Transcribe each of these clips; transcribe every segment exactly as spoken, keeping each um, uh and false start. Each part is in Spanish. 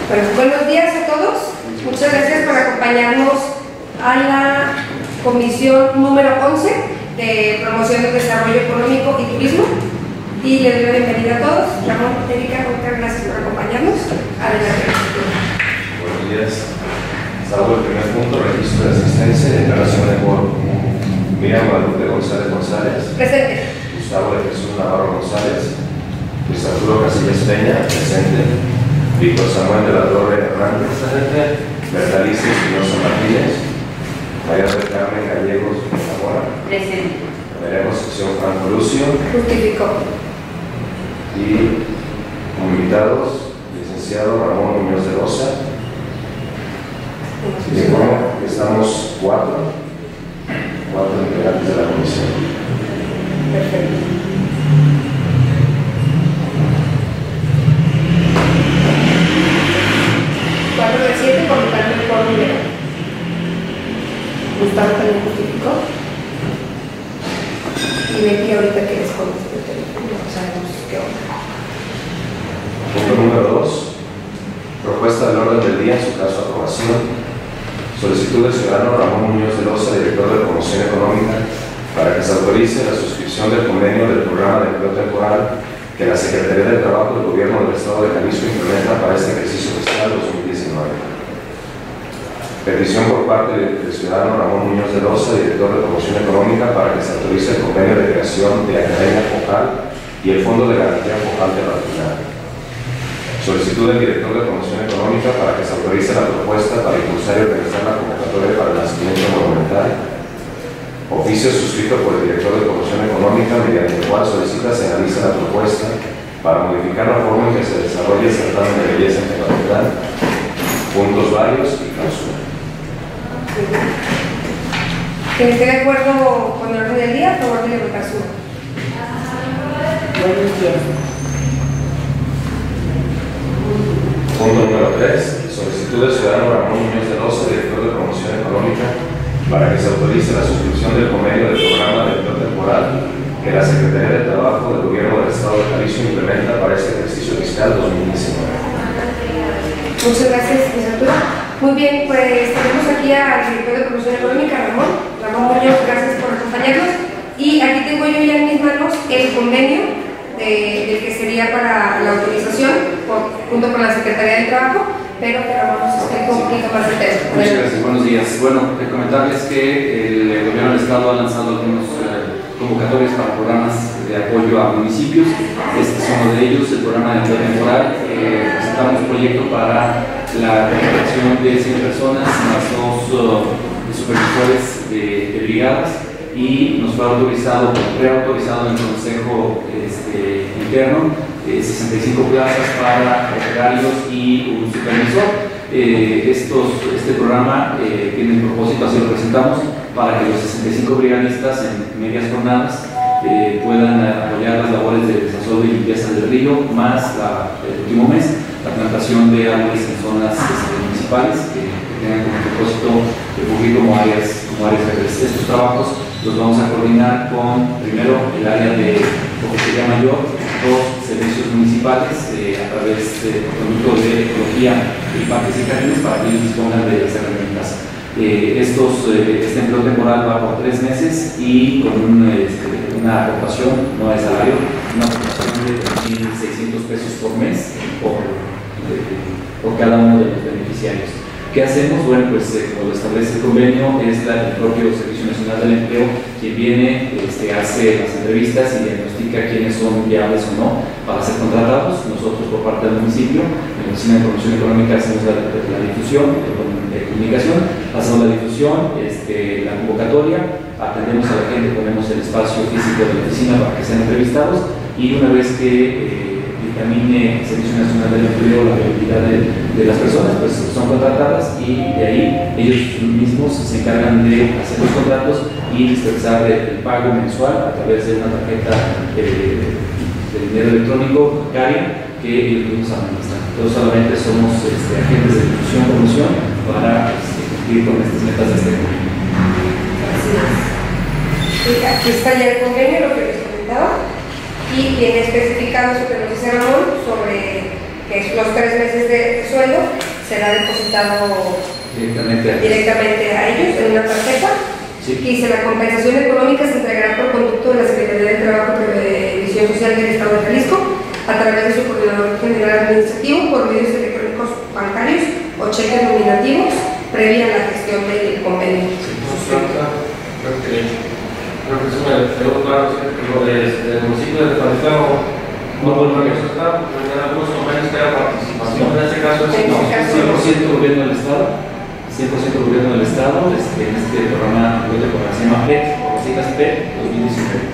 Bueno, buenos días a todos. Muchas gracias por acompañarnos a la comisión número once de promoción del desarrollo económico y turismo. Y les doy la bienvenida a todos. Ramón, Erika, muchas gracias por acompañarnos. Adelante. Buenos días. Salvo el primer punto, registro de asistencia y declaración de quórum. Miriam Guadalupe González González. Presente. Gustavo de Jesús Navarro González. Luis Arturo Casillas Peña. Presente. Víctor Samuel de la Torre Hernández. Presente. Bertalicia Espinosa Martínez. María del Carmen Gallegos Zamora. Presente. Veremos sección Franco Lucio. Justificó. Y como invitados, licenciado Ramón Muñoz de Loza. Y bueno, estamos cuatro, cuatro integrantes de la comisión. Perfecto. cuatro de siete, colocando el quórum legal. Gustavo también justificó. Y Becky ahorita que les conteste el teléfono, no sabemos qué onda. Punto número dos. Propuesta del orden del día, en su caso aprobación. Solicitud del ciudadano Ramón Muñoz de Loza, director de Promoción Económica, para que se autorice la suscripción del convenio del programa de empleo temporal que la Secretaría de Trabajo del Gobierno del Estado de Jalisco implementa para este ejercicio fiscal dos mil diecinueve. Petición por parte del ciudadano Ramón Muñoz de Loza, director de Promoción Económica, para que se autorice el convenio de creación de Academia Focal y el Fondo de Garantía Focal de Patrocinado. Solicitud del director de Promoción Económica para que se autorice la propuesta para impulsar y organizar la convocatoria para el nacimiento monumental. Oficio suscrito por el director de Promoción Económica, mediante el cual solicita se analice la propuesta para modificar la forma en que se desarrolla el certamen de belleza en Tepatitlán, puntos varios y clausura. Quien esté de acuerdo con el orden del día, a favor de la votación. Buenos días. Punto número tres. Solicitud del ciudadano Ramón Muñoz de Loza, director de Promoción Económica, para que se autorice la suscripción del convenio del programa de empleo temporal que la Secretaría de Trabajo del Gobierno del Estado de Jalisco implementa para este ejercicio fiscal dos mil diecinueve. Muchas gracias, licenciatura. Muy bien, pues tenemos aquí al director de Promoción Económica, Ramón. Ramón Muñoz, gracias por acompañarnos. Y aquí tengo yo ya en mis manos el convenio de, del que sería para la autorización por, junto con la Secretaría de Trabajo, pero que Ramón nos explique un poquito más el tema. Muchas gracias, buenos días. Bueno, comentarles que el Gobierno del Estado ha lanzado algunos eh, convocatorias para programas de apoyo a municipios. Este es uno de ellos, el programa de empleo temporal. Eh, presentamos un proyecto para la contratación de cien personas, más dos uh, supervisores de, de brigadas, y nos fue autorizado, preautorizado en el Consejo este, Interno, eh, sesenta y cinco plazas para operarios y un supervisor. Eh, estos, este programa eh, tiene el propósito, así lo presentamos, para que los sesenta y cinco brigadistas en medias jornadas eh, puedan apoyar las labores de desasolvo y limpieza del río, más la, el último mes la plantación de árboles en zonas este, municipales que, que tengan como propósito fungir como áreas, como áreas verdes. Estos trabajos los vamos a coordinar con, primero, el área de lo que se llama yo, dos servicios municipales eh, a través del producto de ecología y parques y jardines para que ellos dispongan de las herramientas. Eh, estos, eh, este empleo temporal va por tres meses y con un, este, una aportación, no de salario, una aportación de tres mil seiscientos pesos por mes por, eh, por cada uno de los beneficiarios. ¿Qué hacemos? Bueno, pues eh, como lo establece el convenio, es la, el propio Servicio Nacional del Empleo quien viene, este, hace las entrevistas y diagnostica quiénes son viables o no para ser contratados. Nosotros, por parte del municipio, en la Oficina de Promoción Económica, hacemos la, la difusión de comunicación, hacemos la difusión, este, la convocatoria, atendemos a la gente, ponemos el espacio físico de la oficina para que sean entrevistados, y una vez que eh, dictamine el Servicio Nacional del Empleo la viabilidad de, de las personas, pues son contratadas, y de ahí ellos mismos se encargan de hacer los contratos y dispersar el, el pago mensual a través de una tarjeta eh, de dinero electrónico bancaria que ellos mismos administran. Entonces solamente somos este, agentes de difusión y promoción para este, cumplir con estas metas de este convenio. Aquí está ya el convenio, lo que les comentaba, y viene especificado sobre lo que dice Ramón, sobre que es los tres meses de sueldo, será depositado directamente a, directamente a ellos en una tarjeta. Sí. Y dice, la compensación económica se entregará por conducto de la Secretaría de Trabajo y Previsión Social del Estado de Jalisco a través de su coordinador general administrativo por medios electrónicos bancarios o cheques nominativos previa a la gestión del convenio. Creo que eso me quedó claro, lo del municipio de Tepatitlán no vuelvo a está, porque en algunos convenios que haya participación, en este caso es cien por ciento gobierno del Estado, cien por ciento gobierno del Estado, este, en este programa de programa se llama P E T, por las siglas P E T dos mil diecinueve.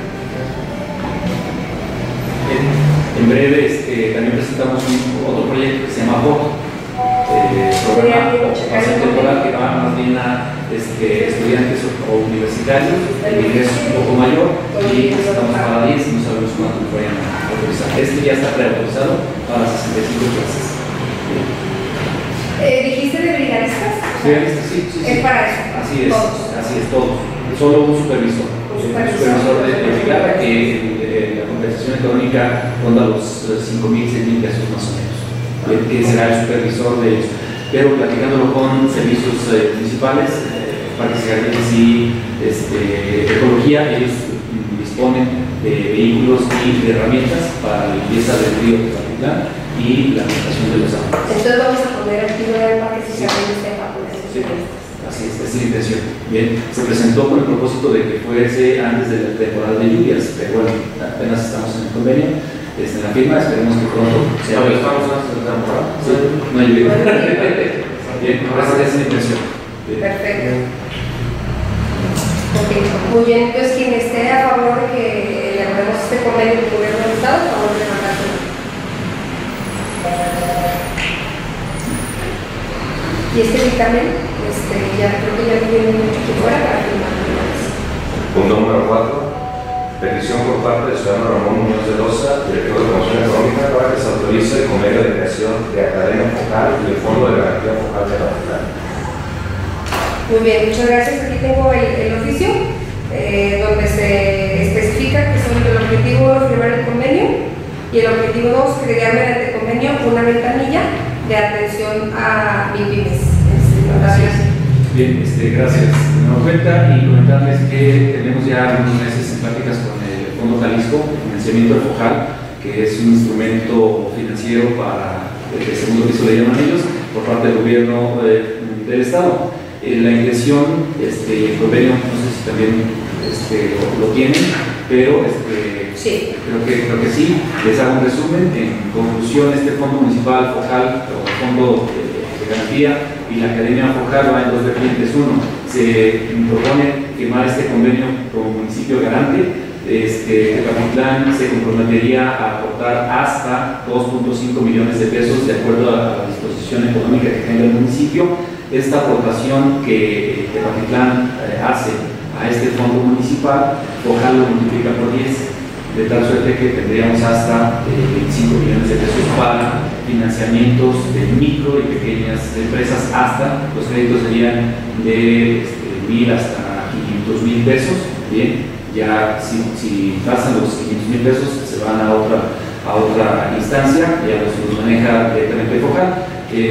En, en breve este, también presentamos un, otro proyecto que se llama P O T, eh, programa de ocupación temporal que va más bien a este, estudiantes o universitarios, el ingreso es un poco mayor y estamos para diez, no sabemos cuánto lo vayan a autorizar. Este ya está preautorizado para sesenta y cinco clases. Eh, ¿Dijiste de brigadistas? Brigadistas, sí, sí, sí. Es para eso. Así es, todos. así es, todos. Solo un supervisor. Un supervisor, un supervisor de, de brigada que eh, la compensación económica ronda los cinco mil, seis mil pesos más o menos, eh, que será el supervisor de ellos. Pero platicándolo con servicios eh, municipales, eh, parques jardines y este, ecología, ellos disponen de vehículos y de herramientas para la limpieza del río de Tepatitlán y la administración de los aguas. Entonces vamos a poner aquí nueve parques y jardines de Faculdad. Sí, así es, esa es la intención. Bien, se presentó con el propósito de que fuese antes de la temporada de lluvias, pero bueno, apenas estamos en el convenio, este, en la firma, esperemos que pronto se No, haga. estamos antes de la temporada. Sí, no hay lluvia. Bien, esa es la intención. Bien. Perfecto. Ok, muy bien. Entonces, quien esté a favor de que elaboremos este convenio del gobierno del Estado, a favor de mandárselo. Y este dictamen, este, ya creo que ya lo tienen aquí fuera para firmar. Punto número cuatro. Petición por parte del ciudadano Ramón Muñoz de Loza, director de Promoción Económica, para que se autorice el convenio de creación de Academia Focal y el Fondo de Garantía Focal de la Focal. Muy bien, muchas gracias. Aquí tengo el, el oficio, eh, donde se especifica que son el objetivo uno, firmar el convenio, y el objetivo dos, crear mediante el convenio una ventanilla de atención a MIPYMES. Bien, este, gracias. Me doy cuenta y comentarles que tenemos ya algunos meses en pláticas con el Fondo Jalisco, financiamiento del FOJAL, que es un instrumento financiero para el segundo piso, le llaman ellos, por parte del gobierno eh, del Estado. Eh, la intención, este, el convenio, no sé si también este, lo, lo tienen, pero este, sí. creo, que, creo que sí. Les hago un resumen. En conclusión, este Fondo Municipal FOJAL, o Fondo de, de Garantía, y la Academia Focal va en dos vertientes. Uno, se propone firmar este convenio como municipio garante. Este, Tepatitlán se comprometería a aportar hasta dos punto cinco millones de pesos de acuerdo a la disposición económica que tenga el municipio. Esta aportación que Tepatitlán eh, hace a este fondo municipal, Focal lo multiplica por diez, de tal suerte que tendríamos hasta eh, veinticinco millones de pesos para financiamientos de micro y pequeñas empresas. Hasta los créditos serían de este, mil hasta quinientos mil pesos. Bien, ya si, si pasan los quinientos mil pesos se van a otra, a otra instancia, ya los, los maneja directamente Focal.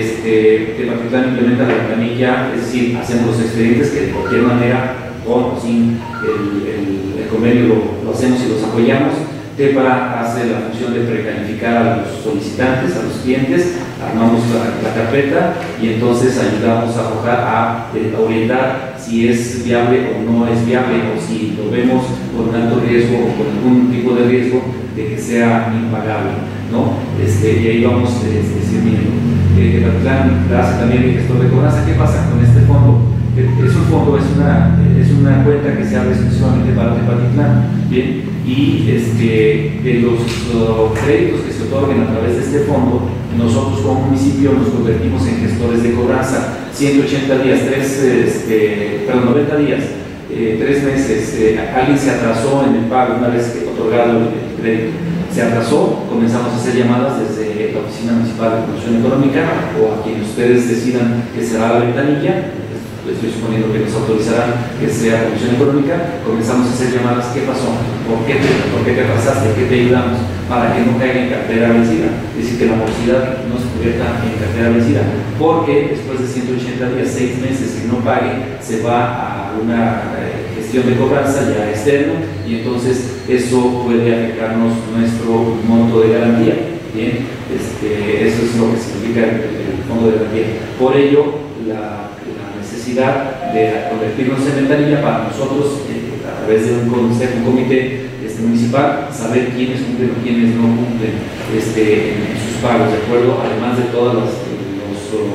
Este, Tepatitlán implementa la ventanilla, es decir, hacemos los expedientes que de cualquier manera, con o sin el, el, el convenio, lo, lo hacemos y los apoyamos. Tepara hace la función de precalificar a los solicitantes, a los clientes, armamos la, la carpeta y entonces ayudamos a Focal a, eh, a orientar si es viable o no es viable, o si lo vemos con un alto riesgo o con algún tipo de riesgo de que sea impagable, ¿no? Este, y ahí vamos eh, discerniendo. Eh, el plan hace también el gestor de cobranza. ¿Qué pasa con este fondo? Es un fondo, es una, es una cuenta que se abre exclusivamente para Tepatitlán, ¿bien? Y este, de los uh, créditos que se otorguen a través de este fondo, nosotros como municipio nos convertimos en gestores de cobranza. ciento ochenta días, tres, este, perdón, noventa días, eh, tres meses, eh, alguien se atrasó en el pago una vez que otorgado el, el crédito. Se atrasó, comenzamos a hacer llamadas desde la Oficina Municipal de Promoción Económica o a quien ustedes decidan que será la ventanilla. le estoy suponiendo que nos autorizarán que sea Comisión Económica, comenzamos a hacer llamadas. ¿Qué pasó? ¿Por qué te, por qué te pasaste? ¿Qué te ayudamos? Para que no caiga en cartera vencida. Es decir, que la morosidad no se convierta en cartera vencida. Porque después de ciento ochenta días, seis meses que no pague, se va a una eh, gestión de cobranza ya externa y entonces eso puede afectarnos nuestro monto de garantía. Bien, este, eso es lo que significa el, el fondo de garantía. Por ello, la, la necesidad de convertirnos en ventanilla para nosotros, eh, a través de un consejo, un comité este, municipal, saber quiénes cumplen o quiénes no cumplen este, en, en sus pagos, ¿de acuerdo? Además de todos los, los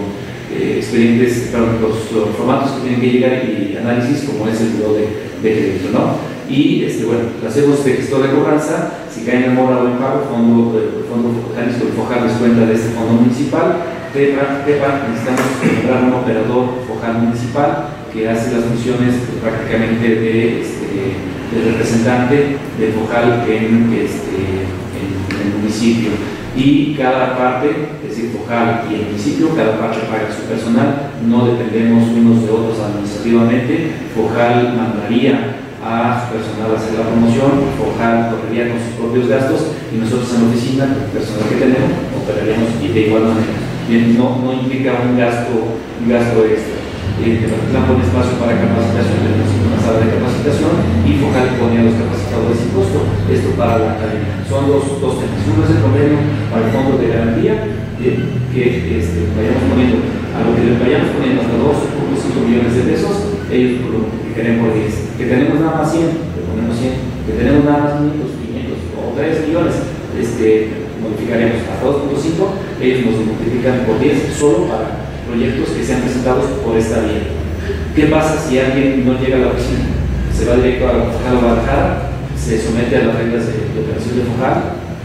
eh, expedientes, perdón, los uh, formatos que tienen que llegar y análisis, como es el buro de, de crédito, ¿no? Y este, bueno, hacemos de gestor de cobranza. Si cae en mora o en pago, fondo, el fondo Jalisco, el FOJAL les cuenta de este fondo municipal. PEPA, PEPA, necesitamos nombrar un operador FOJAL municipal que hace las funciones pues, prácticamente de, este, de representante del FOJAL en, este, en, en el municipio. Y cada parte, es decir, FOJAL y el municipio, cada parte paga su personal, no dependemos unos de otros administrativamente. FOJAL mandaría a su personal a hacer la promoción, FOJAL correría con sus propios gastos y nosotros en la oficina, con el personal que tenemos, operaríamos y de igual manera. Bien, no, no implica un gasto, un gasto extra. Eh, Tepatitlán pone espacio para capacitación, tenemos una sala de capacitación y FOJAL pone a los capacitadores sin costo. Esto para la academia. Son dos, dos temas. Uno es el convenio para el fondo de garantía, eh, que este, vayamos poniendo, a lo que le vayamos poniendo hasta dos punto cinco millones de pesos, ellos lo multiplicarán por diez. Que tenemos nada más cien, le ponemos cien. Que tenemos nada más quinientos, quinientos o tres millones, este, modificaremos hasta dos punto cinco, ellos nos multiplican por diez solo para proyectos que sean presentados por esta vía. ¿Qué pasa si alguien no llega a la oficina? Se va directo a la FOJAL Guadalajara, se somete a las reglas de, de operación de FOJAL,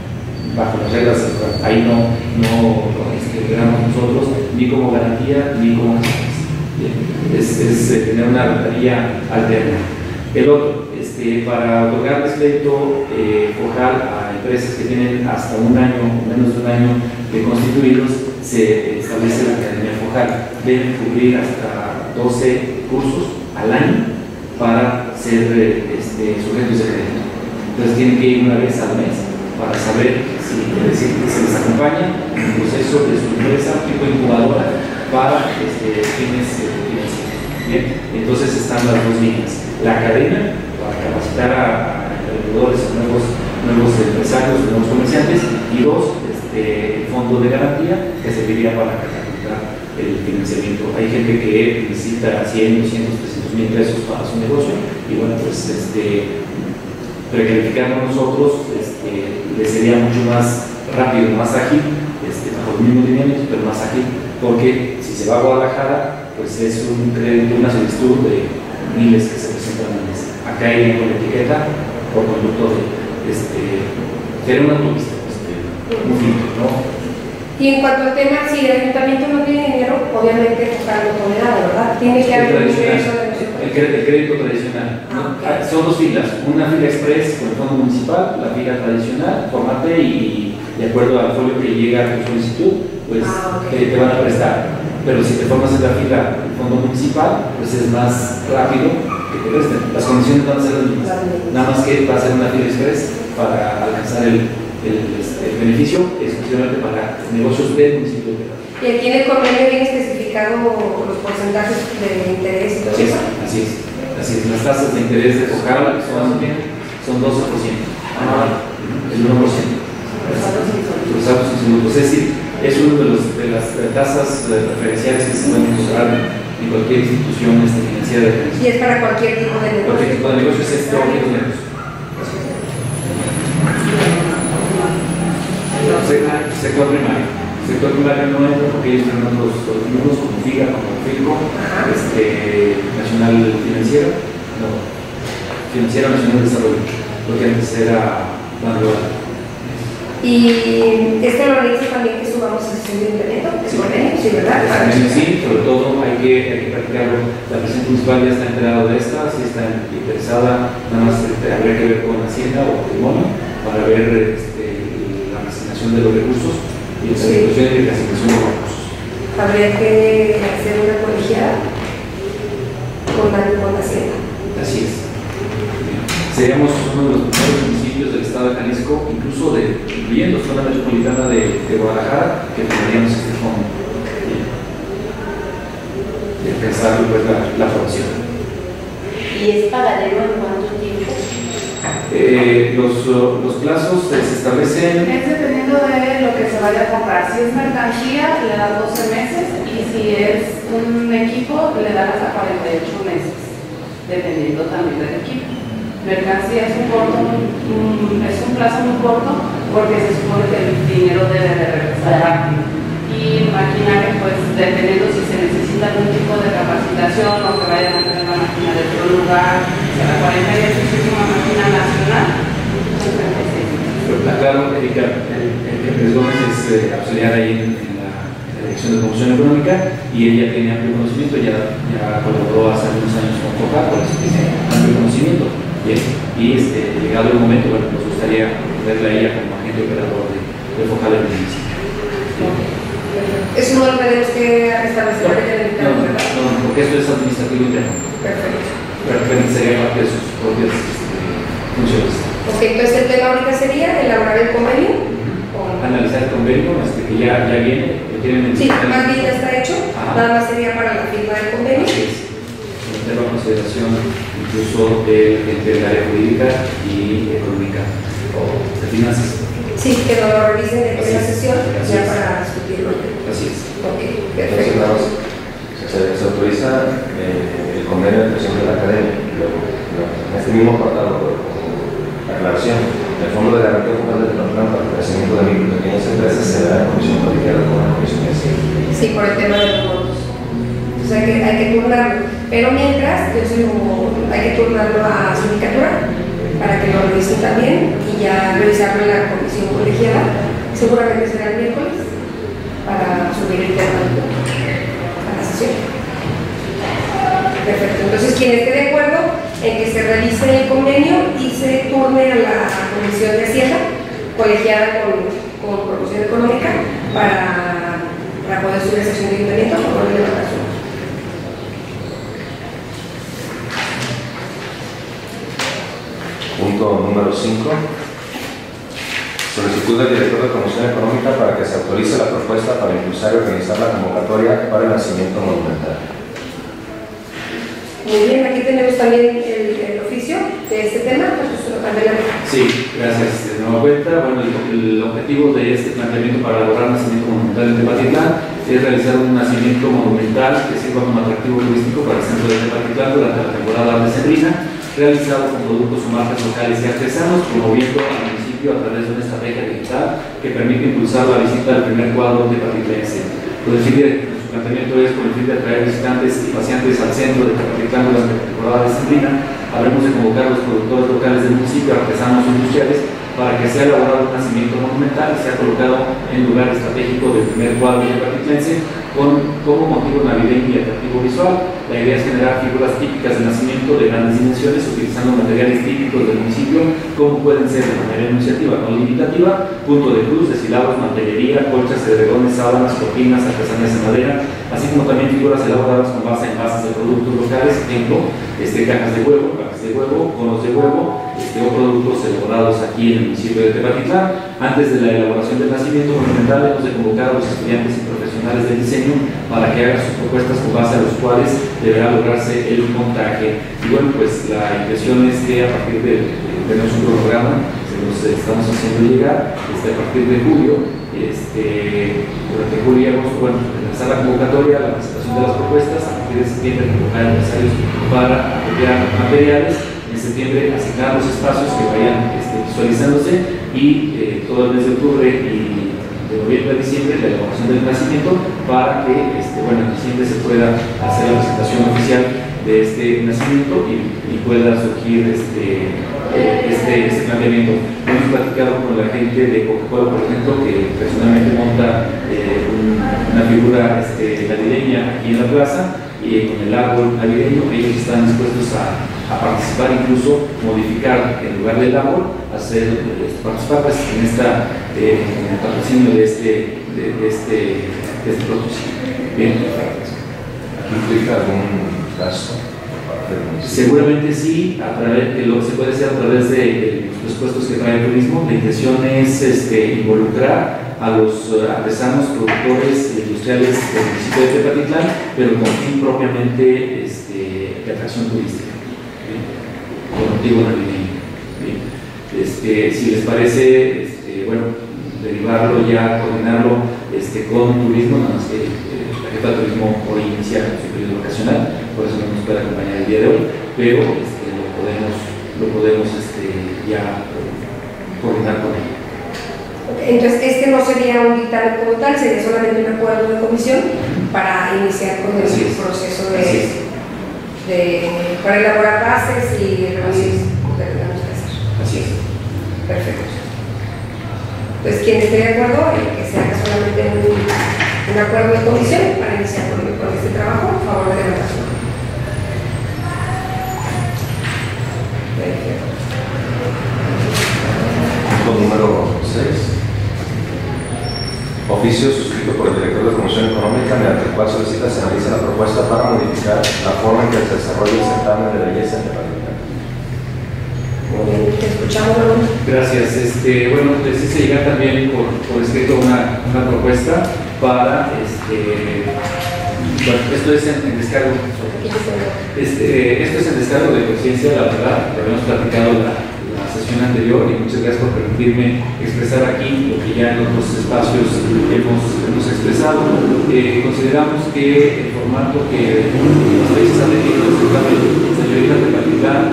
bajo las reglas, ahí no, no este, llegamos nosotros, ni como garantía, ni como es, es eh, tener una ventanilla alterna. El otro, este, para otorgarles crédito eh, FOJAL a empresas que tienen hasta un año o menos de un año de constituidos, se establece la academia FOJAL. Deben cubrir hasta doce cursos al año para ser eh, este, sujetos de crédito. Entonces tienen que ir una vez al mes para saber si decir, que se les acompaña en el proceso de su empresa, tipo incubadora, para este, fines financieros. Bien, entonces están las dos líneas. La academia para capacitar a, a emprendedores, a nuevos, nuevos empresarios, nuevos comerciantes, y dos, este, el fondo de garantía que serviría para catapultar el financiamiento. Hay gente que necesita cien, doscientos, trescientos mil pesos para su negocio y bueno, pues este, precalificarnos nosotros este, le sería mucho más rápido, más ágil, este, bajo los mismos lineamientos, pero más ágil, porque si se va a Guadalajara, pues es un crédito, una solicitud de miles que se presentan al mes. Acá iría con la etiqueta por conducto de este, ser una autopista, este, un filtro, ¿no? Y en cuanto al tema, si el ayuntamiento no tiene dinero, obviamente FOJAL no pone nada, ¿verdad? Tiene que haber un ingreso de nosotros. El, el crédito tradicional. Ah, okay. Son dos filas, una fila express con el fondo municipal, la fila tradicional, formate y de acuerdo al folio que llega a tu solicitud, pues ah, okay. te, te van a prestar. Pero si te formas en la fila del fondo municipal, pues es más rápido que te presten. Las condiciones van a ser las mismas. Nada más que va a ser una fila express para alcanzar el, el, este, el beneficio exclusivamente para negocios del municipio. Y aquí en el convenio viene especificado los porcentajes de interés y todo Así es, eso. así es, así es. Las tasas de interés de FOJAL son, son doce por ciento anual, el uno por ciento. Los autos insolutos. Es decir, es una de, los, de las tasas referenciales que se pueden encontrar en cualquier institución este, financiera de Y es para cualquier tipo de negocio. Cualquier tipo de negocio es extraordinario. Sector primario. Sector primario no entra porque ellos tienen otros organismos como FIGA, como FILCO, este, Nacional Financiero, no, Financiera Nacional de Desarrollo, porque antes era Banco. Y este lo dice también que subamos a sesión de incremento, ¿es convenio? Sí, ¿verdad? Sí, sobre todo hay que, hay que practicarlo. La presidenta municipal ya está enterada de esta, si está interesada, nada más este, habría que ver con Hacienda o Patrimonio para ver este, la asignación de los recursos y la sí. situación de la asignación de los recursos. Habría que hacer una colegiada. incluyendo zona metropolitana de, de Guadalajara, que tendríamos este fondo de pensar pues, la, la aprobación. ¿Y es pagadero en cuánto tiempo? Eh, los, los plazos se establecen. Es dependiendo de lo que se vaya a comprar. Si es mercancía, le da doce meses, y si es un equipo, le dan hasta cuarenta y ocho meses, dependiendo también del equipo. Mercancía es un, corto, un, es un plazo muy corto porque se supone que el dinero debe de regresar rápido. Y maquinaria, pues dependiendo si se necesita algún tipo de capacitación o que vayan a tener la máquina de otro lugar, o sea, la cuarenta y ocho es una máquina nacional, son treinta y seis. Claro, Erika, Pérez Gómez es eh, auxiliar ahí en, en, la, en la Dirección de Promoción Económica y ella tiene amplio conocimiento, ya, ya colaboró hace algunos años con COPA, por eso tiene amplio conocimiento. Bien, y este, llegado el momento, bueno, nos gustaría verla a ella como agente operador de, de Focal en el municipio. Eso no lo tenemos que establecer No, en el no, ¿verdad? no, porque esto es administrativo interno. Perfecto. Pero sería parte de sus propias este, funciones. Ok, entonces el tema ahorita sería elaborar el convenio. o- Analizar el convenio, este, que ya, ya viene, lo tienen en Sí, el más bien ya está hecho, Ajá. nada más sería para la firma del convenio. Así es. Someterlo a consideración incluso del gente del área jurídica y económica o de finanzas. Sí, que nos lo revisen de Así la es. sesión Así ya es. para discutirlo. Así es. Ok, Entonces, perfecto. nada más, se, se autoriza eh, el convenio de creación de la academia. Luego, en este mismo apartado, por aclaración, el Fondo de Garantía Focal de Tepatitlán para el crecimiento de micro y pequeñas empresas se da en la comisión colegiada con la comisión de Hacienda. Sí, por el tema de los votos. O sea que hay que turnarlo. Pero mientras, yo soy como, hay que turnarlo a sindicatura para que lo revisen también y ya revisarlo en la comisión colegiada. Seguramente será el miércoles para subir el tema a la sesión. Perfecto. Entonces, quien esté de acuerdo en que se revise el convenio y se turne a la comisión de Hacienda colegiada con, con promoción económica para, para poder subir a sesión de ayuntamiento, por favor, de la razón. Punto número cinco. Solicitud del director de Promoción Económica para que se autorice la propuesta para impulsar y organizar la convocatoria para el nacimiento monumental. Muy bien, aquí tenemos también el, el oficio de este tema. Pues, adelante. Sí, gracias. De nueva cuenta, bueno, el, el objetivo de este planteamiento para lograr nacimiento monumental en Tepatitlán es realizar un nacimiento monumental que sirva como atractivo turístico para el centro de Tepatitlán durante la temporada decembrina, realizado con productos o marcas locales y artesanos, promoviendo al municipio a través de una estrategia digital que permite impulsar la visita del primer cuadro tepatitlense. Con el fin de, su planteamiento es con el fin de atraer visitantes y paseantes al centro de Tepatitlán durante la temporada decembrina. Habremos de convocar a los productores locales del municipio, artesanos e industriales, para que sea elaborado un nacimiento monumental y sea colocado en lugar estratégico del primer cuadro tepatitlense con como motivo navideño y atractivo visual. La idea es generar figuras típicas de nacimiento de grandes dimensiones utilizando materiales típicos del municipio, como pueden ser de manera enunciativa, no limitativa, punto de cruz, desfilados, mantelería, colchas, edredones, sábanas, cortinas, artesanías en madera, así como también figuras elaboradas con base en bases de productos locales, ejemplo, este, cajas de huevo, cajas de huevo, conos de huevo, este, o productos elaborados aquí en el municipio de Tepatitlán. Antes de la elaboración del nacimiento monumental, hemos de convocar a los estudiantes y profesionales del diseño para que hagan sus propuestas con base a los cuales deberá lograrse el montaje. Y bueno, pues la intención es que a partir de, tenemos un programa, se los estamos haciendo llegar, este, a partir de julio, este, durante julio y agosto, bueno, empezar la convocatoria, la presentación de las propuestas, a partir de septiembre convocar empresarios para apoyar materiales, en septiembre asignar los espacios que vayan este, visualizándose y eh, todo el mes de octubre y de noviembre a diciembre la elaboración del nacimiento para que este, bueno, en diciembre se pueda hacer la presentación oficial de este nacimiento y, y pueda surgir este, este, este planteamiento. Hemos platicado con la gente de Coca-Cola, por ejemplo, que personalmente monta eh, un, una figura este, navideña aquí en la plaza y con el árbol navideño. Ellos están dispuestos a, a participar, incluso modificar en lugar del árbol, hacer participar pues, en esta eh, en el patrocinio de este de, de este de este prototipo. Bien, ¿Aquí implica algún gasto para parte del municipio? Seguramente sí, a través de lo que se puede hacer a través de, de los presupuestos que trae el turismo. La intención es este, involucrar a los artesanos, productores industriales del municipio de Tepatitlán, pero con fin propiamente este, de atracción turística, ¿bien? Con motivo navideño. Este, si les parece, este, bueno, derivarlo ya, coordinarlo este, con turismo, nada más que eh, la jefa de turismo hoy inicia su periodo vacacional, por eso no nos puede acompañar el día de hoy, pero este, lo podemos, lo podemos este, ya coordinar con él. Entonces, este no sería un dictamen como tal, sería solamente un acuerdo de comisión para iniciar con el Así es. proceso de, Así es. de para elaborar bases y reuniones que tengamos que hacer. Así es. Perfecto. Entonces, quien esté de acuerdo en que se haga solamente un, un acuerdo de comisión para iniciar con, con este trabajo, a favor de la razón. Punto número seis. Oficio suscrito por el director de Promoción Económica, mediante el cual solicita se analice la propuesta para modificar la forma en que se desarrolla el certamen de belleza en Tepatitlán. Muy bien, te escuchamos, Ramón. Gracias. Este, bueno, les hice llegar también por, por escrito una, una propuesta para, este, bueno, esto es en, en descargo. Este, esto es en descargo de conciencia, la verdad, lo habíamos platicado la, la sesión anterior y muchas gracias por permitirme expresar aquí lo que ya en otros espacios hemos, hemos expresado. Eh, consideramos que el formato que los países han tenido el certamen señorita Tepatitlán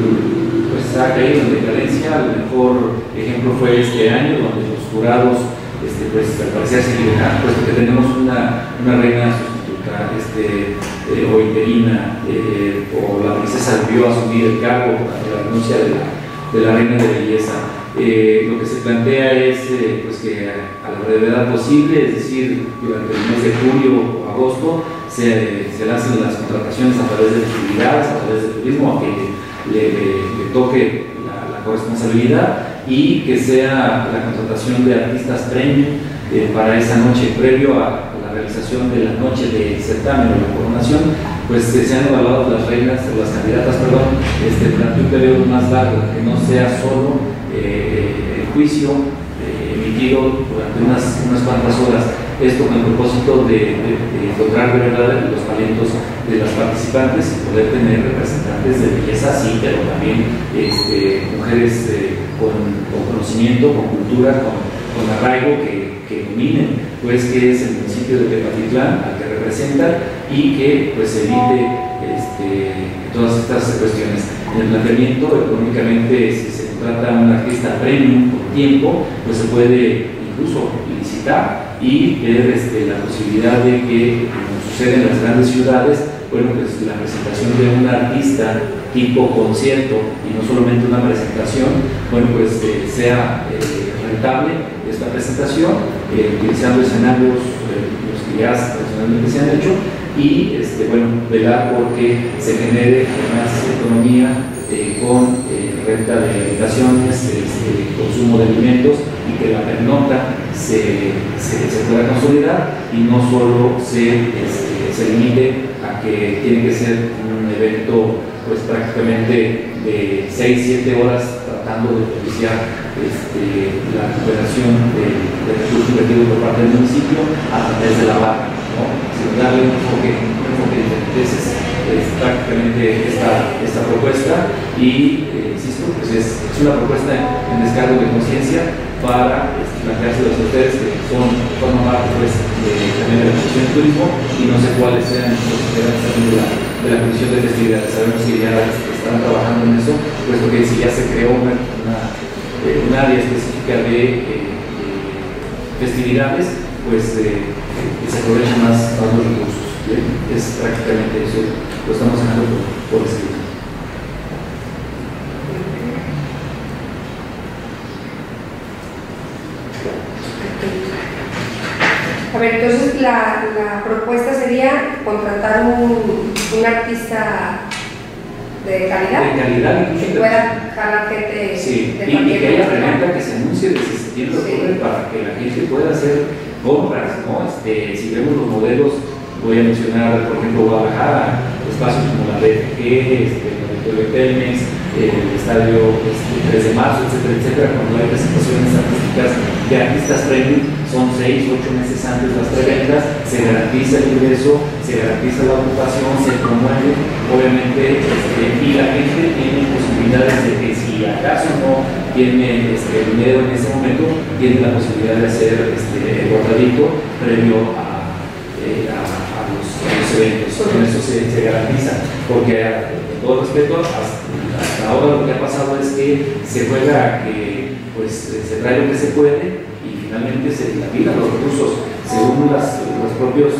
pues ha caído en decadencia. El mejor ejemplo fue este año, donde los jurados este, pues, al parecer se equivocaron, puesto que tenemos una, una reina sustituta este, eh, o interina, eh, o la princesa debió asumir el cargo ante la renuncia de la, de la reina de belleza. Eh, lo que se plantea es eh, pues que a, a la brevedad posible, es decir, durante el mes de julio o agosto, se, se lancen las contrataciones a través de actividades, a través del turismo, a que le, le, le toque la, la corresponsabilidad, y que sea la contratación de artistas premium eh, para esa noche, previo a la realización de la noche de certamen o la coronación, pues eh, se han evaluado las reinas, las candidatas, perdón, este, durante un periodo más largo, que no sea solo eh, el juicio eh, emitido durante unas, unas cuantas horas. Esto con el propósito de, de, de encontrar de verdad los talentos de las participantes y poder tener representantes de belleza, sí, pero también este, mujeres eh, con, con conocimiento, con cultura, con, con arraigo, que, que dominen, pues, que es el municipio de Tepatitlán al que representan, y que pues evite este, todas estas cuestiones. En el planteamiento, económicamente, si se contrata a un artista premium con tiempo, pues se puede incluso licitar y ver este, la posibilidad de que, como sucede en las grandes ciudades, bueno, pues la presentación de un artista tipo concierto y no solamente una presentación, bueno, pues eh, sea eh, rentable esta presentación, eh, utilizando escenarios eh, los que ya tradicionalmente se han hecho, y este, bueno, velar porque se genere más economía eh, con eh, renta de habitaciones, este, consumo de alimentos, y que la pernocta se, se, se pueda consolidar y no solo se, este, se limite a que tiene que ser un evento pues prácticamente de seis siete horas, tratando de propiciar este, la recuperación de, de recursos invertidos por parte del municipio a través de la barra, ¿no? Sino darle un enfoque, un enfoque diferente. Esa es, es prácticamente esta, esta propuesta, y eh, insisto, pues es, es una propuesta en, en descargo de conciencia para este, plantearse a ustedes que son, forman parte pues, de, también de la Comisión de Turismo, y no sé cuáles sean los integrantes también de la, de la Comisión de Festividades. Sabemos que ya están trabajando en eso, puesto que si ya se creó una, una, eh, un área específica de, eh, de festividades, pues eh, que se aprovechen más, más los recursos. ¿Bien? Es prácticamente eso, lo estamos dejando por, por escrito. A ver, entonces la, la propuesta sería contratar un, un artista de calidad, De calidad, que incluso. pueda jalar gente Sí, de y, y cualquier que haya lugar. reventa, que se anuncie desde septiembre Sí. octubre, para que la gente pueda hacer compras, ¿no? Este, si vemos los modelos voy a mencionar, por ejemplo, Guadalajara, espacios como la B F G, este, el Auditorio Telmex, el Estadio este, tres de marzo, etcétera, etcétera. Cuando hay presentaciones artísticas de artistas premium, son seis, ocho meses antes las preventas, se garantiza el ingreso, se garantiza la ocupación, se promueve, obviamente, este, y la gente tiene posibilidades de que si acaso no tiene este, dinero en ese momento, tiene la posibilidad de hacer este, el guardadito previo a, eh, a, a, los, a los eventos. Con eso se, se garantiza, porque con todo respeto, hasta, hasta ahora lo que ha pasado es que se juega a que pues, se trae lo que se puede y finalmente se dilapidan los recursos según las, los propios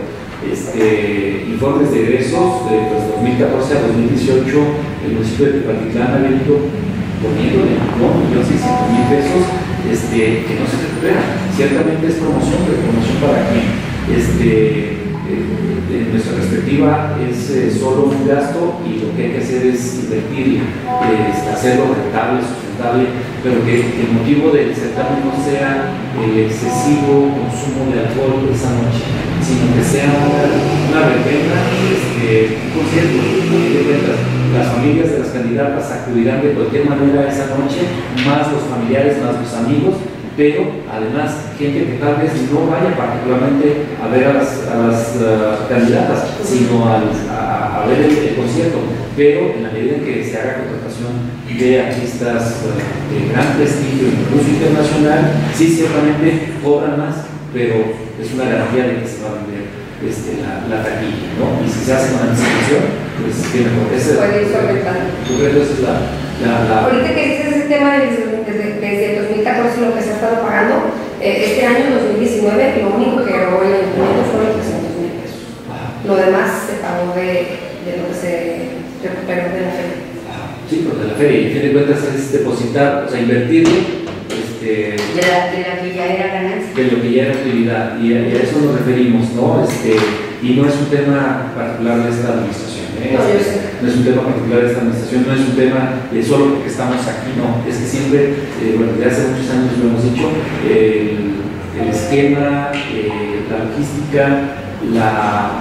este, informes de egresos de pues, dos mil catorce a dos mil dieciocho. El municipio de Tepatitlán ha venido poniéndole ¿no? un millón seiscientos mil pesos este, que no se recupera. Ciertamente es promoción, pero promoción para quién. Este, de nuestra perspectiva es eh, solo un gasto y lo que hay que hacer es invertir, eh, hacerlo rentable, sustentable, pero que, que el motivo del certamen no sea el excesivo consumo de alcohol esa noche, sino que sea una, una verbena, este, un concierto. Las familias de las candidatas acudirán de cualquier manera esa noche, más los familiares, más los amigos, pero además gente que tal vez no vaya particularmente a ver a las, a las uh, candidatas, sino a, a, a ver el, el concierto, pero en la medida en que se haga contratación de artistas uh, de gran prestigio, incluso internacional, sí ciertamente cobran más, pero es una garantía de que se va a vender este, la, la taquilla, ¿no? Y si se hace con anticipación, pues qué mejor. Esa es, yo creo que esa es la, la, la... Ahorita que dices ese tema desde, desde, desde el dos mil catorce lo que se ha estado pagando, eh, este año, dos mil diecinueve, lo único que grabó el ayuntamiento fueron trescientos mil pesos. Lo demás se pagó de, de lo que se recuperó de la feria. Sí, pero de la feria, y a fin de cuentas es depositar, o sea, invertirle este, de, la, de la que ya era ganancia. de lo que ya era utilidad, y a, y a eso nos referimos, ¿no? Este, y no es un tema particular de esta administración, ¿eh? No, yo sé. No es un tema particular de esta administración, no es un tema de solo porque estamos aquí, no, es que siempre, eh, bueno, desde hace muchos años lo hemos dicho, eh, el, el esquema, eh, la logística, la,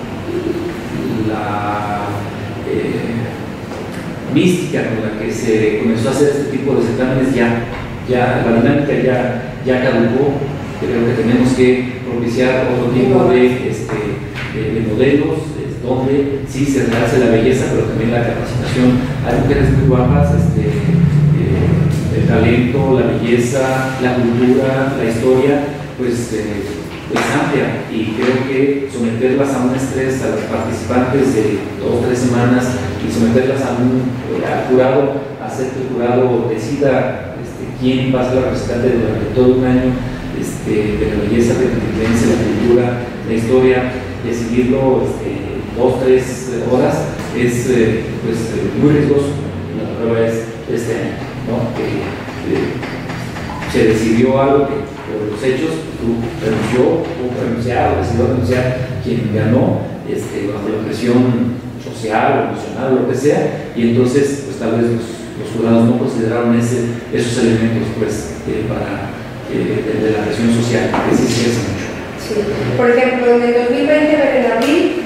la eh, mística con la que se comenzó a hacer este tipo de certámenes ya, ya la dinámica ya, ya caducó. Creo que tenemos que propiciar otro tipo de, este, de, de modelos es donde sí se hace la belleza, pero también la capacitación. Hay mujeres muy guapas, este, eh, el talento, la belleza, la cultura, la historia, pues eh, es amplia, y creo que someterlas a un estrés a las participantes de dos o tres semanas y someterlas a un al jurado, hacer que el jurado decida este, quién va a ser la representante durante todo un año este, de la belleza, de la influencia, la cultura, la historia, decidirlo este, dos, tres horas es eh, pues, eh, muy riesgoso. La prueba es este año, ¿no? que eh, se decidió algo que por los hechos tú renunció, o renunciar, o decidió renunciar quien ganó este, bajo la presión social, emocional, lo que sea, y entonces pues tal vez los, los jurados no consideraron ese, esos elementos pues eh, para eh, de, de la presión social, que sí se hace mucho. Sí. Por ejemplo, en el dos mil veinte, en abril,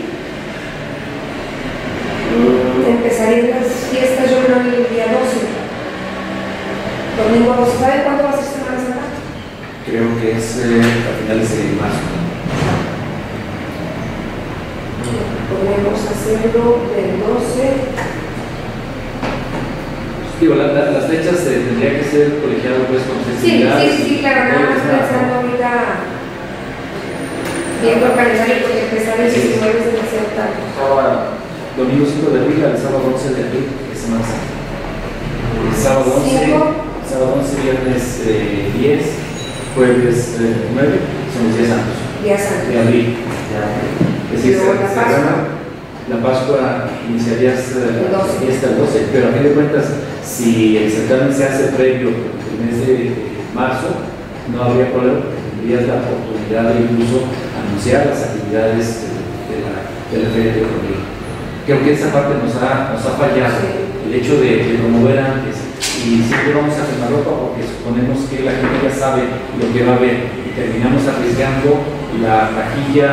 empezarían las fiestas, yo creo, el día doce. Domingo doce. ¿Sabe cuándo va a ser Semana Santa? Creo que es eh, a finales de marzo. Podemos hacerlo del doce. Digo, la, la, las fechas eh, tendría que ser colegiado pues con Sí, sí, sí, claro, nada más pensando ahorita, viendo el calendario, porque empezar el diecinueve es demasiado tarde. Domingo cinco de abril al sábado once de abril, es Semana Santa. El sábado once, sábado once, viernes eh, diez, jueves eh, nueve, son los días santos. Días santos. De abril. Ya. Es decir, Luego la se- se Pascua. gana- la Pascua iniciaría El doce. hasta el doce, pero a fin de cuentas, si el certamen se hace previo el mes de marzo, no habría problema, porque tendrías la oportunidad de incluso anunciar las actividades de la, de la Feria de Economía. Creo que esa parte nos ha, nos ha fallado, el hecho de, de promover antes, y siempre vamos a quemar ropa porque suponemos que la gente ya sabe lo que va a ver y terminamos arriesgando la taquilla, la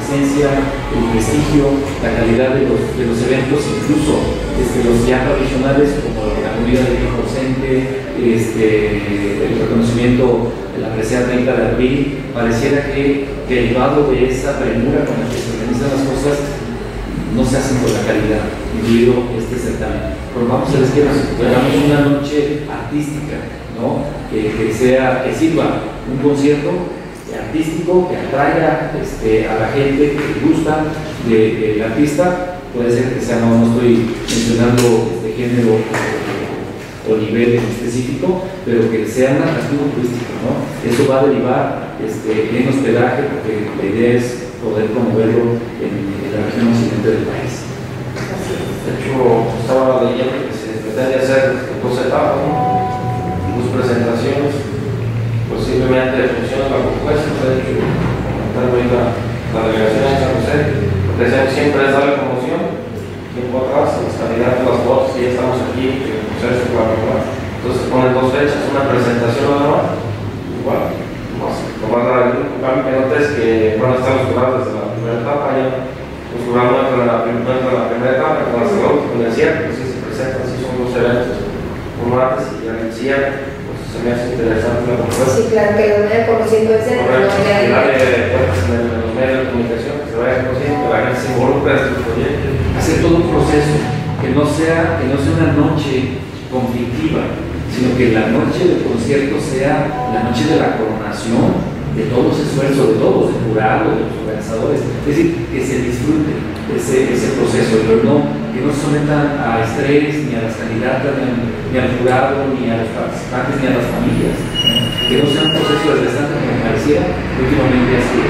presencia, el prestigio, la calidad de los, de los eventos, incluso este, los ya tradicionales como la comida de viejo docente, este, el reconocimiento de la presea treinta de abril, pareciera que derivado de esa premura con la que se organizan las cosas, no se hacen con la calidad, incluido este certamen. Pero vamos a decir que nos hagamos una noche artística, ¿no? Que, que sea, que sirva un concierto artístico que atraiga este, a la gente que gusta del de, artista. Puede ser que sea, no, no estoy mencionando este género o, o nivel en específico, pero que sea un atractivo turístico, ¿no? Eso va a derivar este, en hospedaje, porque la idea es poder promoverlo en, en la región occidente del país. De hecho, estaba leyendo que se pretende hacer dos etapas, ¿no? Dos presentaciones, posiblemente en función de la propuesta. De hecho, comentando ahorita la delegación de San José, lo que hacemos siempre es darle promoción, tiempo atrás, a los candidatos, las votos, que ya estamos aquí, que el proceso para probar. Entonces, ponen dos fechas, una presentación nada más, igual. Lo más dar el único cambio que noté es que, bueno, estamos jurados desde la primera etapa, ya los jurados no entran en la, no entran en la primera etapa, con la salud, con el cierre, pues sí se presentan, sí son dos eventos, uno antes y ya el cierre, pues se me hace interesante la propuesta. Sí, claro, que lo vayan conociendo el centro. Correcto, y darle puertas en los medios de comunicación, que se vaya conociendo, que la gente se involucre en estos proyectos. Hacer todo un proceso, que no sea, que no sea una noche conflictiva, sino que la noche del concierto sea la noche de la coronación de todos los esfuerzos, de todos, del jurado, de los organizadores. Es decir, que se disfrute ese, ese proceso, pero no, que no se sometan a estrés, ni a las candidatas, ni, a, ni al jurado, ni a los participantes, ni a las familias, ¿no? Que no sea un proceso desgastante como pareciera últimamente ha sido.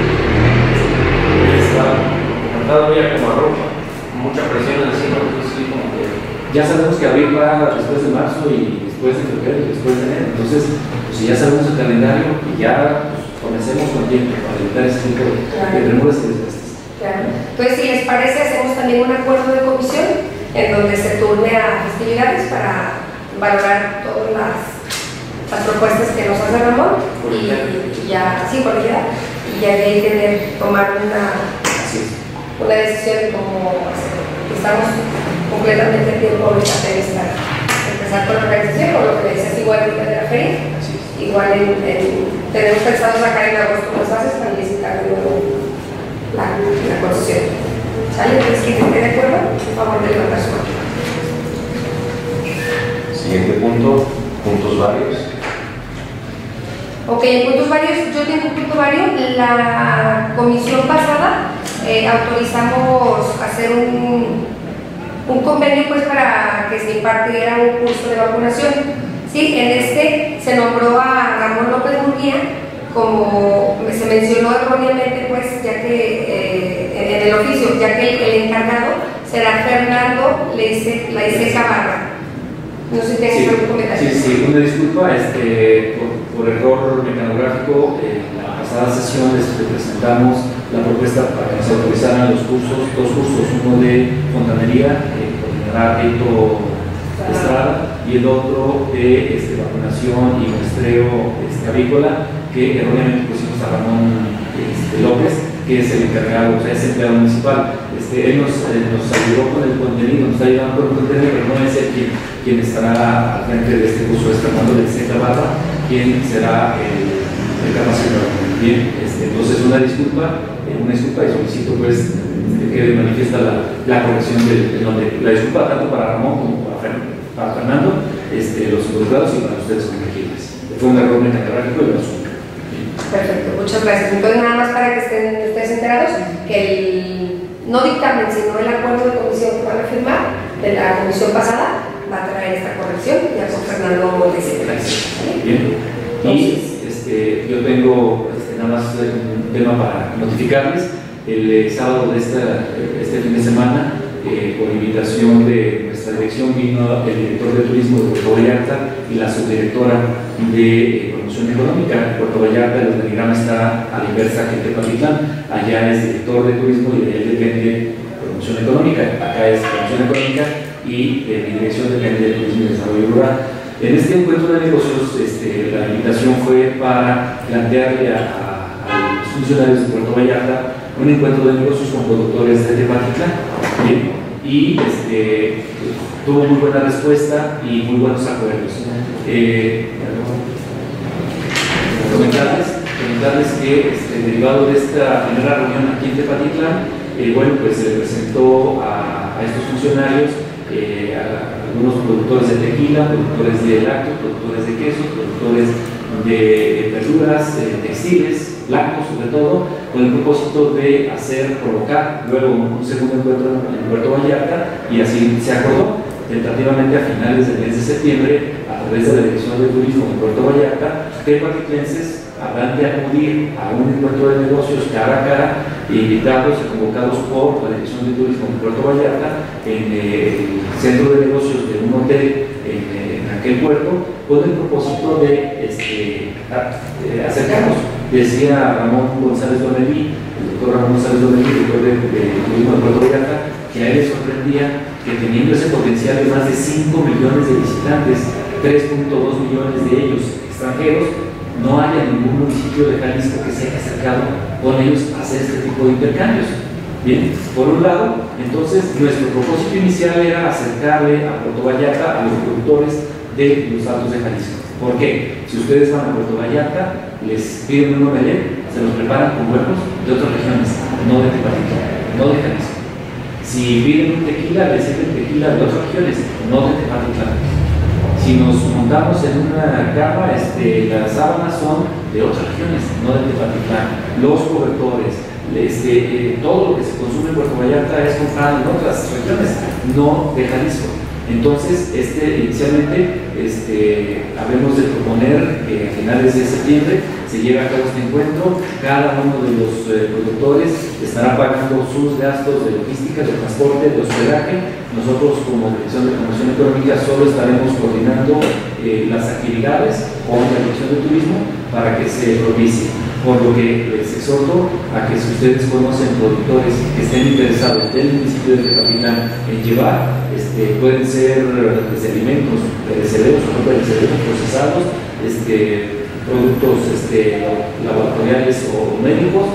Está comentado ya como ropa, mucha presión encima, entonces sí, como que ya sabemos que abril va después de marzo y después de febrero y después de enero. Entonces, pues si ya sabemos el calendario y ya pues, comencemos con tiempo para evitar ese tipo de, claro. de remuras y desgastes. Claro. Entonces, si les parece, hacemos también un acuerdo de comisión en donde se turne a festividades para valorar todas las, las propuestas que nos hace Ramón y, y ya, sí, por allá, y ya de ahí tener, tomar una, una decisión de cómo hacerlo. Estamos completamente a tiempo ahorita de estar, empezar con la organización, con lo que decías igual ahorita de la feria. Igual en, en, tenemos pensado sacar en agosto las bases para licitar de nuevo la, la concesión. ¿Sale? Entonces, ¿quién esté de acuerdo? Por favor, de levantar su mano. Siguiente punto, puntos varios. Ok, en puntos varios, yo tengo un punto vario. La comisión pasada eh, autorizamos hacer un, un convenio pues para que se impartiera un curso de vacunación. Sí, en este se nombró a Ramón López Murguía, como se mencionó erróneamente, pues, ya que eh, en el oficio, ya que el, el encargado será Fernando Laiseca Barra. No sé si tienes sí, algún comentario. Sí, sí, una disculpa, este, por, por error mecanográfico, eh, en la pasada sesión les presentamos la propuesta para que se autorizaran los cursos, dos cursos, uno de fontanería, que coordinará Tito Estrada, y el otro de este, vacunación y muestreo este, avícola, que erróneamente pusimos a Ramón este, López, que es el encargado, o sea, es empleado municipal. Este, él nos, eh, nos ayudó con el contenido, nos está ayudando con el contenido, pero no es él quien, quien estará al frente de este curso, es Fernando Laiseca Barra, quien será el, el capacitador. Bien, este, entonces una disculpa, eh, una disculpa y solicito pues que quede manifiesta la, la corrección del, del nombre. La disculpa tanto para Ramón como para Fernando. Para Fernando, este, los involucrados y para ustedes como elegibles. Fue un error mecanográfico y lo asumo. Perfecto, muchas gracias. Entonces, nada más para que estén ustedes enterados, que el, no dictamen, sino el acuerdo de comisión que van a firmar de la comisión pasada va a traer esta corrección, ya con Fernando Moldes. Bien, y este, yo tengo este, nada más un tema para notificarles. El eh, sábado de esta, este fin de semana, Eh, por invitación de nuestra dirección, vino el director de turismo de Puerto Vallarta y la subdirectora de eh, promoción económica. En Puerto Vallarta el organigrama está a la inversa que en Tepatitlán. Allá es director de turismo y de él depende promoción económica. Acá es promoción económica y de mi dirección depende de turismo y desarrollo rural. En este encuentro de negocios, este, la invitación fue para plantearle a, a, a los funcionarios de Puerto Vallarta un encuentro de negocios con productores de Tepatitlán. Bien, y este, tuvo muy buena respuesta y muy buenos acuerdos. Eh, comentarles, comentarles que este, derivado de esta primera reunión aquí en Tepatitlán, eh, bueno, pues se le presentó a, a estos funcionarios, eh, a algunos productores de tequila, productores de lácteos, productores de quesos, productores de, de verduras, eh, textiles, blancos sobre todo, con el propósito de hacer, provocar luego un segundo encuentro en Puerto Vallarta, y así se acordó. Tentativamente a finales del mes de septiembre, a través de la Dirección de Turismo de Puerto Vallarta, tepatitlenses habrán de acudir a un encuentro de negocios cara a cara, invitados y convocados por la Dirección de Turismo de Puerto Vallarta en el centro de negocios de un hotel en, en aquel puerto, con el propósito de este, acercarnos. Decía Ramón González Domelí, el doctor Ramón González Domelí, director de, de Turismo de Puerto Vallarta, que a él le sorprendía que teniendo ese potencial de más de cinco millones de visitantes, tres punto dos millones de ellos extranjeros, no haya ningún municipio de Jalisco que se haya acercado con ellos a hacer este tipo de intercambios. Bien, por un lado, entonces nuestro propósito inicial era acercarle a Puerto Vallarta a los productores de los Altos de Jalisco. ¿Por qué? Si ustedes van a Puerto Vallarta, les piden un omelette, se los preparan con huevos de otras regiones, no de Tepatitlán, no de Jalisco. Si piden un tequila, les sirven tequila de otras regiones, no de Tepatitlán. Si nos montamos en una cama, este, las sábanas son de otras regiones, no de Tepatitlán. Los cobertores, este, eh, todo lo que se consume en Puerto Vallarta es comprado en otras regiones, no de Jalisco. Entonces, este, inicialmente, este, habemos de proponer que a finales de septiembre se lleve a cabo este encuentro. Cada uno de los eh, productores estará pagando sus gastos de logística, de transporte, de hospedaje. Nosotros, como Dirección de Promoción Económica, solo estaremos coordinando eh, las actividades con la Dirección de Turismo para que se propicie. Por lo que les exhorto a que si ustedes conocen productores que estén interesados del municipio de Tepatitlán en llevar, este, pueden ser desde alimentos perecederos o no perecederos, procesados, este, productos este, laboratoriales o médicos,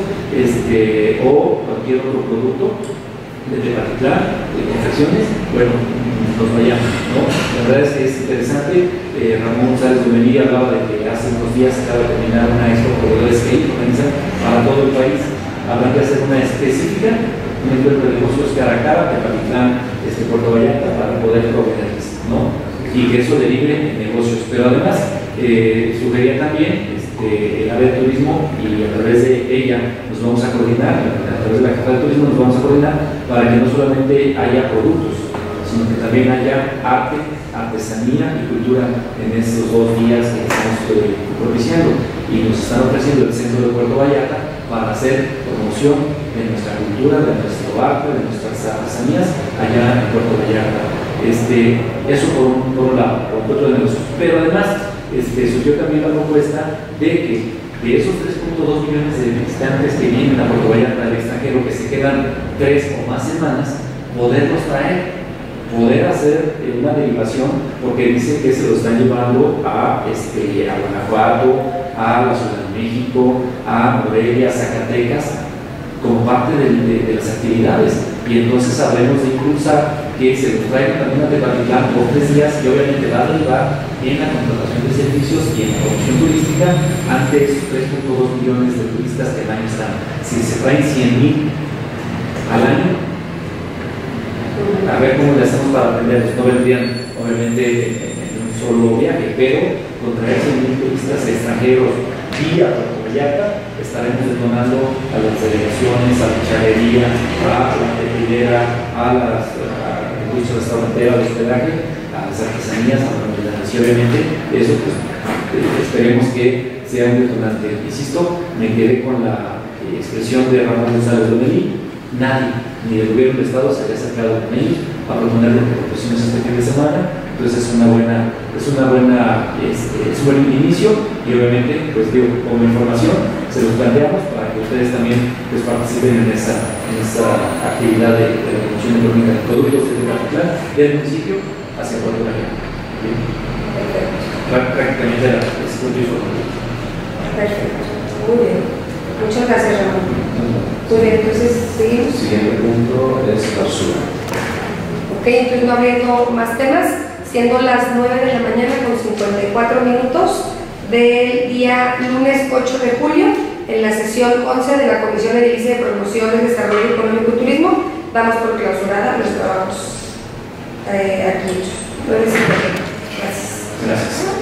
este, o cualquier otro producto de Tepatitlán, de confecciones, bueno, nos vayamos, ¿no? La verdad es que es interesante. eh, Ramón González Domelí hablaba de que hace unos días acaba de terminar una expo proveedores que organizan para todo el país. Habrán de hacer una específica, un encuentro de negocios cara a cara, Tepatitlán, este, Puerto Vallarta, para poder proveerles, ¿no? Y que eso derive en negocios. Pero además, eh, sugería también este, el área de turismo, y a través de ella nos vamos a coordinar, a través de la Jefa de Turismo nos vamos a coordinar para que no solamente haya productos, sino que también haya arte, artesanía y cultura en estos dos días que estamos eh, propiciando. Y nos están ofreciendo el centro de Puerto Vallarta para hacer promoción de nuestra cultura, de nuestro arte, de nuestras artesanías allá en Puerto Vallarta. Este, eso por un, por un lado, por otro de negocios. Pero además, este, surgió también la propuesta de que de esos tres punto dos millones de visitantes que vienen a Puerto Vallarta del extranjero, que se quedan tres o más semanas, poderlos traer, poder hacer una derivación, porque dicen que se lo están llevando a, este, a Guanajuato, a la Ciudad de México, a Morelia, Zacatecas, como parte de, de, de las actividades. Y entonces habremos de impulsar que se los traigan también a Tepatitlán por tres días, y obviamente va a derivar en la contratación de servicios y en la promoción turística ante esos tres punto dos millones de turistas que al año están. Si se traen cien mil al año, a ver cómo le hacemos para atenderlos. No vendrían obviamente en un solo viaje, pero con traer cien mil turistas extranjeros vía Puerto Vallarta, estaremos detonando a las delegaciones, a la charrería, a la tequilera, a las a la industria restaurantera, al hospedaje, a las artesanías, a la comunidad. Y obviamente eso pues, esperemos que sea un detonante. Insisto, me quedé con la eh, expresión de Ramón González Domelí. Nadie, ni el gobierno del Estado, se había acercado con ellos a proponerle proposiciones este fin de semana. Entonces es una buena, es una buena, este, es un buen inicio, y obviamente, pues digo, como información, se los planteamos para que ustedes también pues, participen en esa, en esa actividad de, de la promoción económica de productos de Tepatitlán, del municipio hacia Puerto Vallarta. Prácticamente era el punto informativo. Perfecto, muy bien. Muchas gracias, Ramón. Muy bien, entonces seguimos. El siguiente punto es clausura. Ok, entonces no abriendo más temas, siendo las nueve de la mañana con cincuenta y cuatro minutos del día lunes ocho de julio, en la sesión once de la Comisión Edilicia de Promoción del Desarrollo Económico y Turismo, damos por clausurada los trabajos eh, aquí hechos. nueve cincuenta. Gracias. Gracias.